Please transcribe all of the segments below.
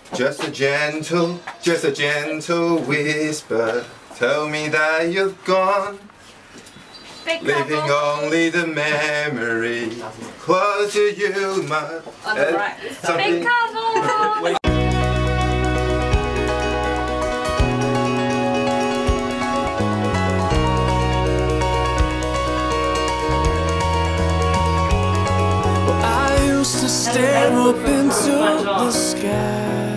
Just a gentle whisper. Tell me that you've gone. Leaving only the memory. Close to you, my. On the right. Big couple. To stare up into the sky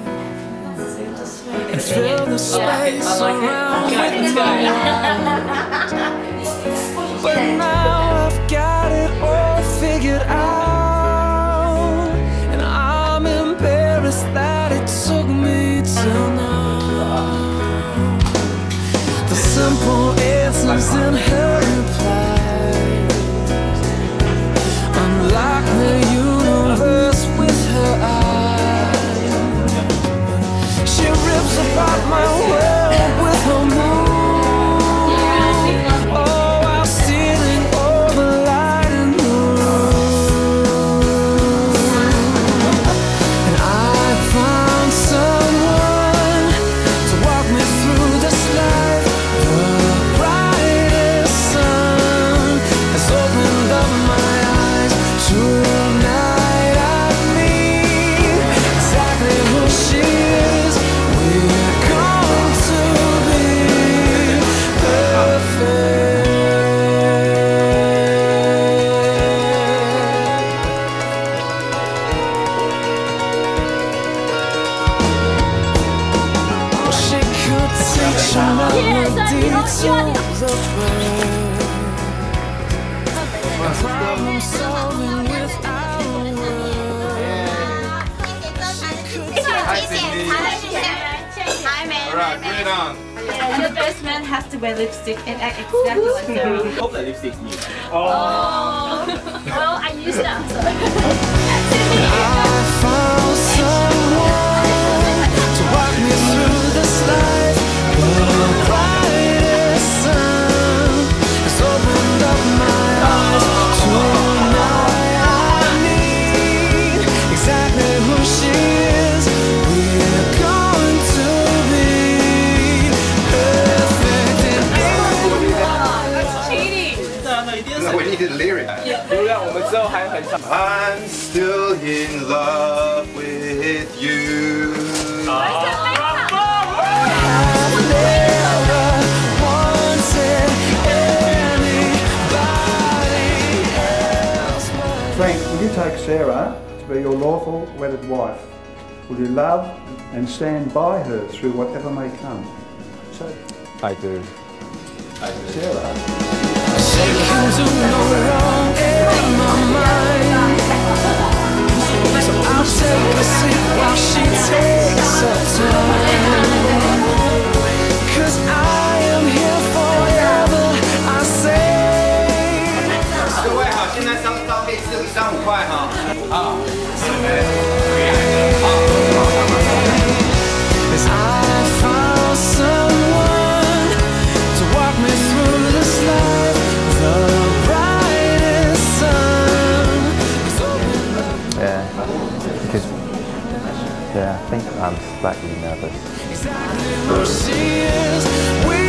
and fill the space around with my eyes. But now I've got it all figured out, and I'm embarrassed that it took me till now. The simple answers in her reply unlock the universe with her eyes. She rips apart my world with her moon. Oh, while stealing all the light in the room. And I found someone to walk me through this life. The brightest sun has opened up my eyes. Tonight I meet exactly who she is. We're going to be perfect. She could teach melody to the bird. Problem solving without Alright, bring it on. And the best man has to wear lipstick and act exactly like Dewi. Hope that lipstick's new. Oh. Well, I used that. So. I found someone to walk me through this life. The brightest sun has opened up my eyes. Tonight I meet exactly who she is. We're going to be perfect in That's cheating. No, we needed a lyric. I'm still in love with you. Frank, will you take Sarah to be your lawful wedded wife? Will you love and stand by her through whatever may come? So, I do. Sarah. She can do no wrong in my mind. So I'll take a seat while she takes her time. 'Cause I am here forever, I say. 各位好，现在上照片45块哈。好。 As I found someone to walk me through this life, the brightest sun is opened up. Yeah, because I think I'm slightly nervous. Exactly who she is.